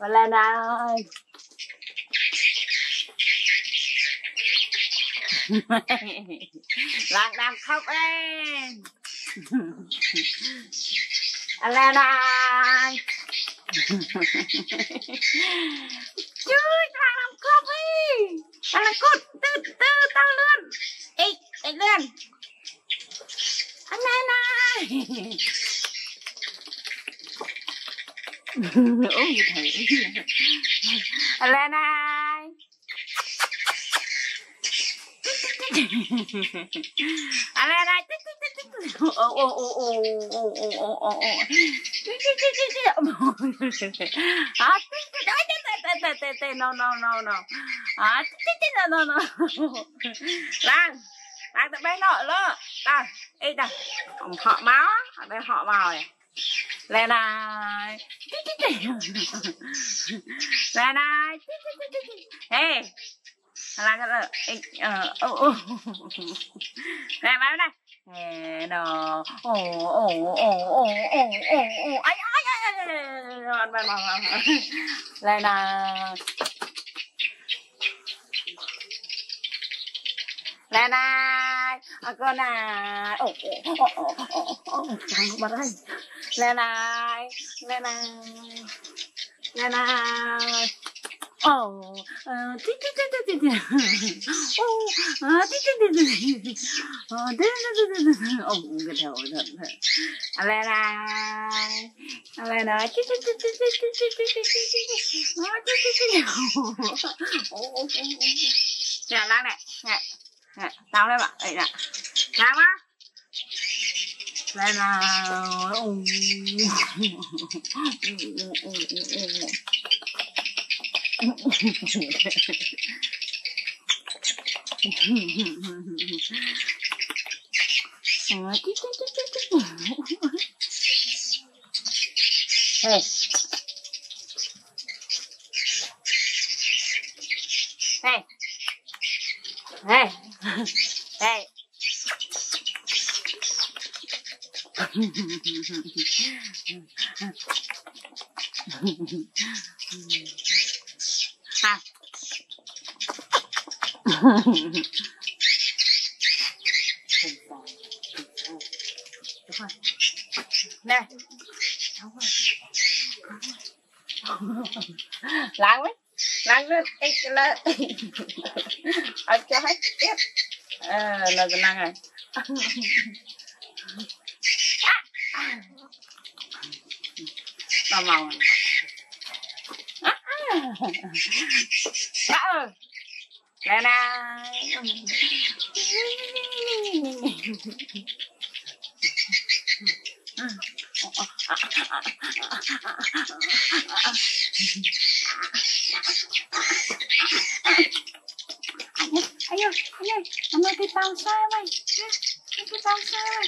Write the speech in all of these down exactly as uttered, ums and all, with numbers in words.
lên ơi. Lan đang khóc em. Lên ơi. Chui Lan đang khóc đi. Lan đang cút từ từ tăng lên. Ê, ê lên. Lên ơi. Ôi thầy. Lên ơi. À lên đây. Ô ô ô ô ô ô ô ô ô. À tê tê tê no no no no. À tê tê no no. Lan. Lan tới bên nọ lơ. Đây, ê đây. Họ máu á, ở đây họ vào này. Lên này. Lên này. Ê. Lan cái là ờ ô ô. Này vào đây. Nè nó. Ồ ồ ồ ồ ồ ồ ồ. Ai ai ai ai. Lên này. Lên này. À con này. Ồ ồ ồ ồ ồ. Chẳng có bắt đây. Lên này. Lên này. Lên này. Oh, uh, ti ti ti ti ti. Oh, uh, ti ti ti ti. Oh, ti ti ti ti. Oh, cái đầu thật. Lên này. Lên này. Ti ti ti ti ti ti ti ti ti. Oh, ti ti ti. Oh, oh, oh. Nè, Lan này. Nè. Nè, tao đây bạn. Đây nè. Lan á. Lên nào. Oh. Hey. Hey. Hey. Hey. À. Nè. Lăn đấy. Lăn lên. Ê, lên. Ở cho hết tiếp. Ờ, là cái lăn này. Ba màu này. Ba ơi. Lên này. Anh ơi, anh ơi, anh ơi cái tao sai mày. Cái tao sai mày.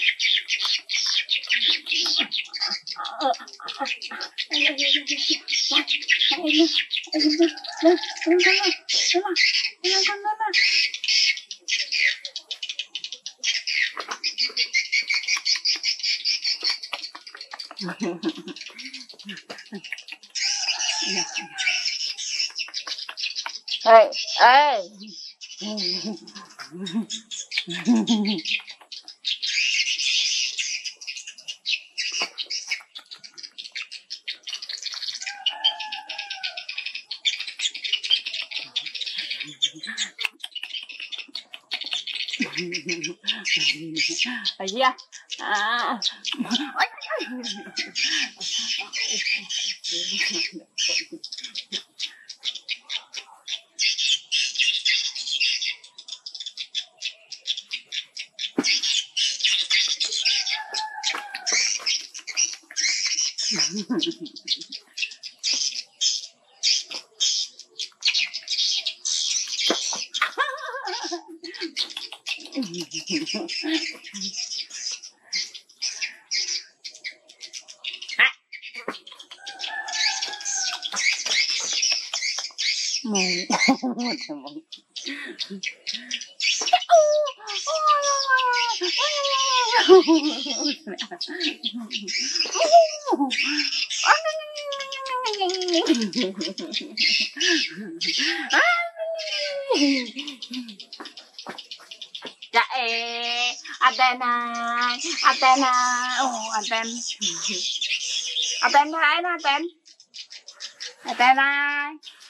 Ê, ê. Ở gì à? À. chạy Athena Athena oh Athena Athena thấy nó Athena Athena